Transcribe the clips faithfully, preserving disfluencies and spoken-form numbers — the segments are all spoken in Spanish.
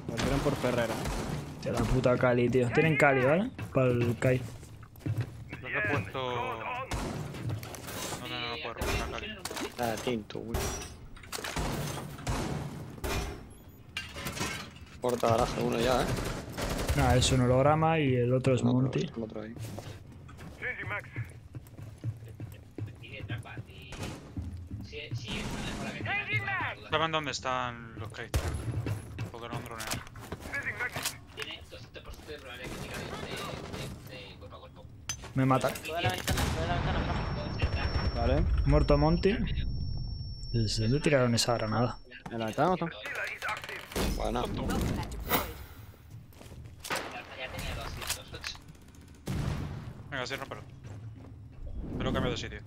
Volvieron por Ferrera, ¿eh? Tío, la puta Cali, tío. Tienen Cali, ¿vale? Para el Kai. Lo que he puesto... No, no, no, no puedo robar la Cali. Ah, tinto, güey. Porta garaje uno ya, eh. Nada, es un holograma y el otro es No, pero Monty. está el otro ahí. ¿Saben dónde están los Kate? Porque no han droneado. Tiene doscientos por ciento de probabilidad que de, de, de cuerpo a cuerpo. Me matan. Toda la ventana, toda la ventana. Vale. Muerto Monty. ¿Desde dónde tiraron esa granada? ¿En la ventana o no? Buena. Ya tenía doscientos ocho. Venga, sí, rómpelo. Te lo cambio de sitio.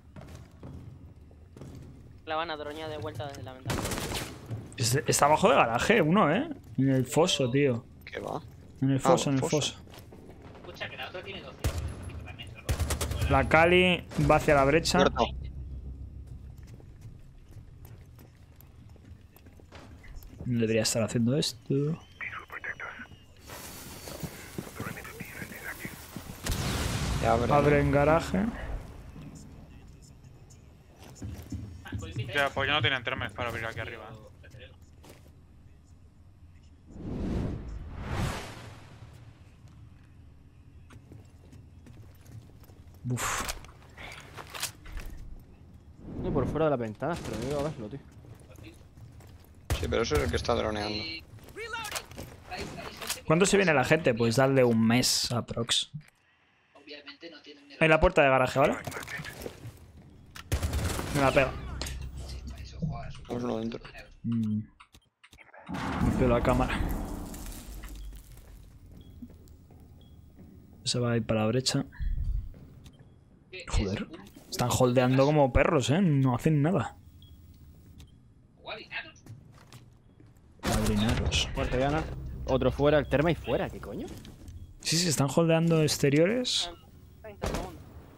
La van a droñar de vuelta desde la ventana. Es- Está abajo de garaje uno, ¿eh? En el foso, tío. ¿Qué va? En el foso, en el foso. Escucha que la otra tiene doscientos también. La Cali va hacia la brecha. Muerto. Debería estar haciendo esto. Ya abre. Abre en garaje. Ya, pues ya no tienen termes para abrir aquí arriba. ¿eh? Uf. No, por fuera de las ventanas, pero no iba a verlo, tío. Sí, pero eso es el que está droneando. ¿Cuándo se viene la gente? Pues darle un mes a Prox. Obviamente no tienen ni En la puerta de garaje, ¿vale? Me la pega. eso juega su Vamos uno dentro. Mm. Me pego la cámara. Se va a ir para la brecha. Joder. Están holdeando como perros, ¿eh? No hacen nada. Guarinaros. Padrinaros. Muerto Diana. Otro fuera, el terma y fuera, ¿qué coño? Sí, sí, están holdeando exteriores. treinta segundos.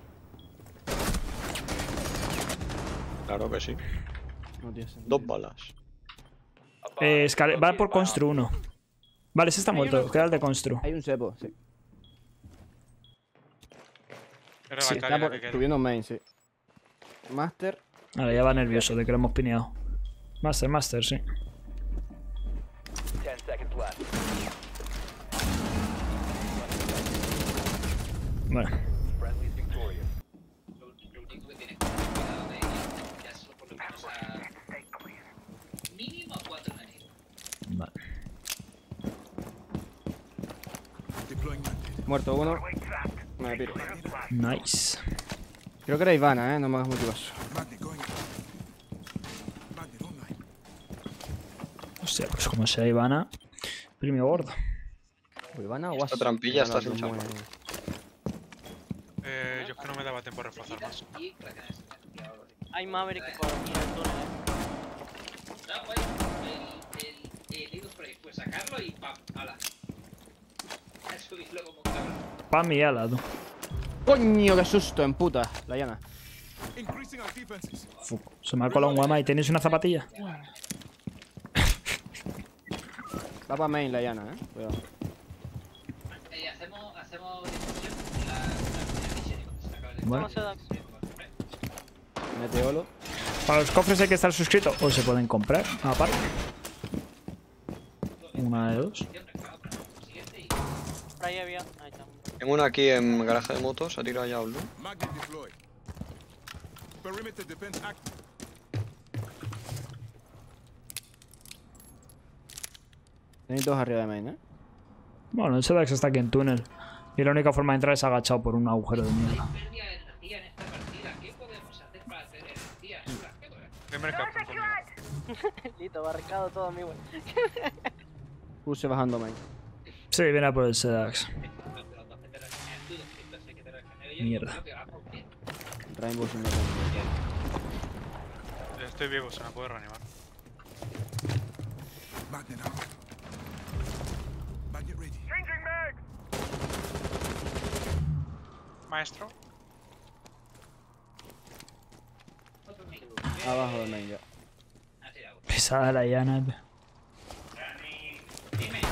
Claro que sí. No tiene sentido. Dos balas. Eh, escale- va por Constru uno. Vale, ese está muerto. Queda el de Constru. Hay un sepo, sí. Era Sí, la Está Cali la por, que queda. subiendo main, sí. Master. Ahora ya va nervioso de que lo hemos pineado. Master, Master, sí. Ten seconds left. Bueno. Friendly's victorious. Lo, lo único que tienes que tener cuidado de ya solo por lo menos a mínimo cuatro enemigos. Vale. Muerto uno. Me piro. Nice. Creo que era Ivana, eh. No me hagas multivaso. Hostia, pues como sea Ivana. Premio gordo. O Ivana o Esta trampilla está sin Muy chapa. bien. Eh, yo es que no me daba tiempo a reforzar más. Y reacciones. Hay Maverick por aquí en el túnel, eh. No, güey, el, el, el Linux por ahí, pues sacarlo y pam, ala. A subirlo como cabrón. Pam y ala, tú. Coño, qué susto, en puta. La llana. Fu, se me ha colado un guama y tenéis una zapatilla. Va para main la llana, eh. Cuidado. Eh, hacemos, hacemos difusión la, la misión y cuando se acabe el Bueno. ¿Cómo se da? Meteolo. Para los cofres hay que estar suscrito o se pueden comprar aparte. Una de dos. Por ahí había. Ahí está. Tengo uno aquí en garaje de motos. Ha tirado ya Blue. Magnet deployed. Perimeter defense active. Tenéis dos arriba de main, eh. Bueno, el Sedax está aquí en túnel. Y la única forma de entrar es agachado por un agujero de mierda. pérdida de energía en esta partida. ¿Qué podemos hacer para tener energía? Es una mierda. Primer captain conmigo. Listo, barricado todo, amigo. Puse bajando main. Sí, viene a por el Sedax. Mierda. Rainbow sin Estoy vivo, se me puede reanimar. Magnet out. Magnet ready. Changing mag. Maestro. Abajo de main ya. Pesada la llana. Dime.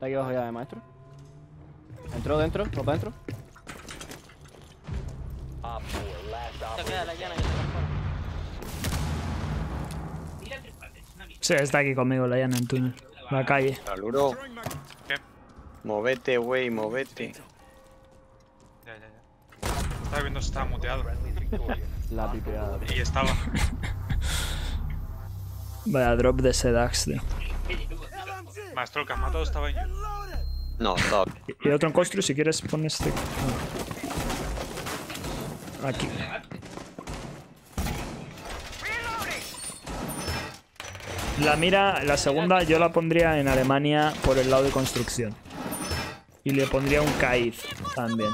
Está aquí abajo ya de maestro. Entró dentro, va para dentro. Op four, last Se operator queda la llana que se va fuera. Tira tres partes, una misión. Sí, está aquí conmigo la llana en túnel. La calle. Aluro, Throwing mag. ¿Qué? movete, güey, movete. Ya, ya, ya. Estaba viendo si estaba muteado. friendlies victorious. La pipeada. Y estaba. Vaya drop de Sedax, tío. Maestro, el que has matado estaba en. No, no. Y otro en constru, si quieres pon este. Aquí. La mira, la segunda yo la pondría en Alemania por el lado de construcción. Y le pondría un Kaiz también.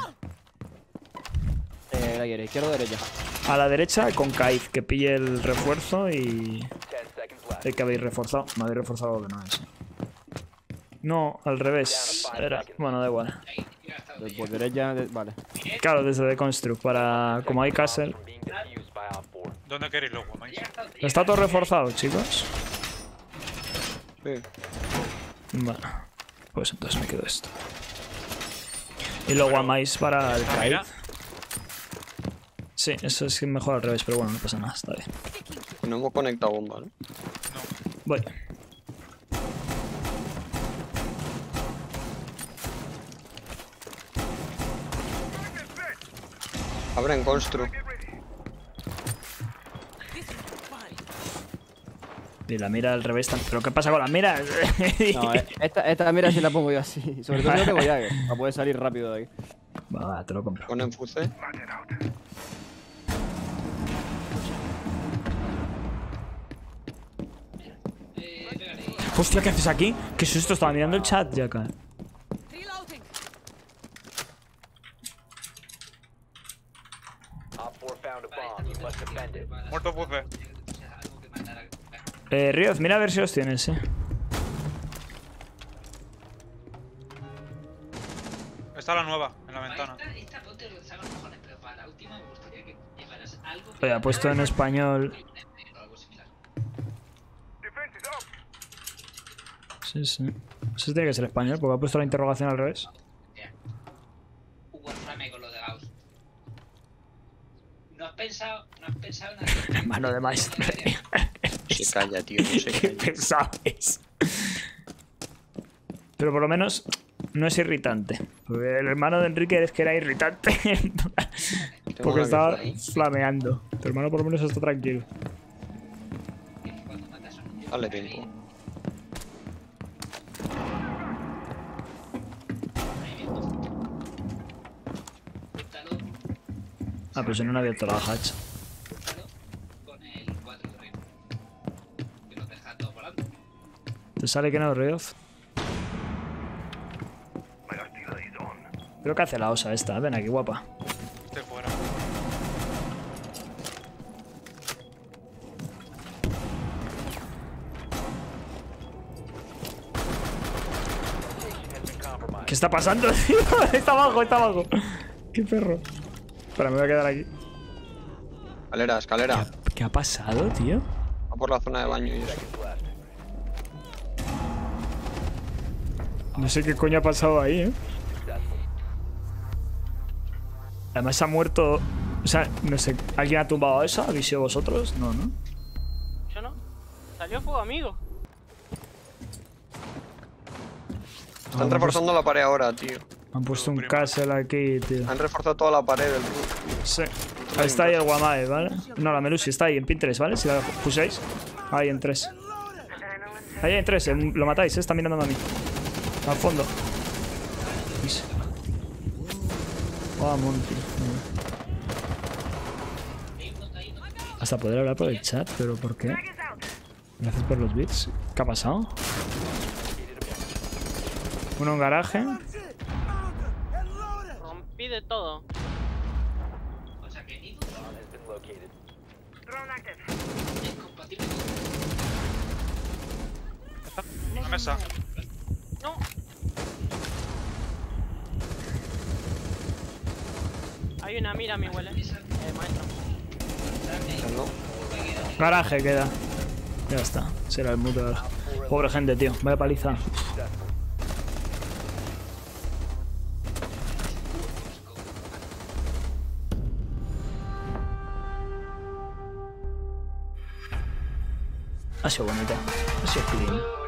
Eh, la quiere, izquierda o derecha. A la derecha con Kaiz, que pille el refuerzo y... Ten seconds left. El que habéis reforzado. Me habéis reforzado algo que no es. No, al revés. Era... Bueno, da igual. Después derecha, de- vale. Claro, desde de constru, para... Como hay castle. From being defused by Op four. ¿Dónde queréis los guamáis? ¿Está todo reforzado, chicos? Sí. Bueno, pues entonces me quedo esto. Y luego amáis para el Ah, mira. Kaiz. Sí, eso es mejor al revés, pero bueno, no pasa nada, está bien. No hemos conectado bomba, ¿no? No. Voy. Abren constru. Y la mira al revés también. ¿Pero qué pasa con las miras? No, eh, esta, esta mira si la pongo yo así. Sobre todo si no tengo Jagger. Para poder salir rápido de ahí. Va, va, te lo compro. Ponen fuse. Hostia, ¿qué haces aquí? ¿Qué susto? Estaba mirando el chat ya acá. Op four found a bomb. You must defend it. Muerto puzzle. Algo que mandar a... Eh, Rioz, mira a ver si los tienes, eh. Está la nueva, en la ventana. Esta, esta ponte lo saben los cojones, pero para la última me gustaría que llevaras algo... Oye, ha puesto en español. O algo similar. Defense is up. Sí, sí. Eso tiene que ser español, porque ha puesto la interrogación al revés. Ya. Un Warframe con lo de Gauss. ¿No has pensado, no has pensado en hacer... Mano de maestro. Se calla, tío, no se ¿Qué calla. pensabais? Pero por lo menos no es irritante. Porque el hermano de Enrique es que era irritante. Tengo Porque una estaba que fue ahí. flameando. Tu hermano por lo menos está tranquilo. que cuando matas a un... Dale tiempo. Júntalo, Ah, pero si no, no ha abierto la hatch. júntalo con el cuatro de arriba. Que nos deja todo volando. ¿Te sale que no, Rioz? Creo que hace la osa esta. Ven aquí, guapa. Estoy fuera. Has been compromised. ¿Qué está pasando, tío? Está abajo, está abajo. Qué perro. Espera, me voy a quedar aquí. Escalera, escalera. ¿Qué ha pasado, tío? Va por la zona de baño y eso. Seconds left. No sé qué coño ha pasado ahí, eh. Successful. Además se ha muerto... O sea, no sé, ¿alguien ha tumbado eso? ¿Habéis sido vosotros? No, ¿no? Yo no. Salió fuego amigo. Están reforzando la pared ahora, tío. Han puesto un castle aquí, tío. Han reforzado toda la pared del roof. Sí. Ahí está ahí el Guamae, ¿vale? No, la Melusi está ahí en pin tres, ¿vale? Si la puséis. Ahí en tres. Ahí en tres, en- lo matáis, ¿eh? Está mirando a mí. Al fondo. Is- Oh, Monty. Hasta poder hablar por el chat, pero ¿por qué? Gracias por los bits. ¿Qué ha pasado? Uno en garaje. Rompí de todo. O sea que ni Bomb has been located. es compatible con... Una mesa. No. Hay una mira, mi huele. Eh, maestro. ¿No? Garaje queda. Ya está. Será el mute ahora. Pobre gente, tío. Vaya paliza. Ha sido bonita. Ha sido clean.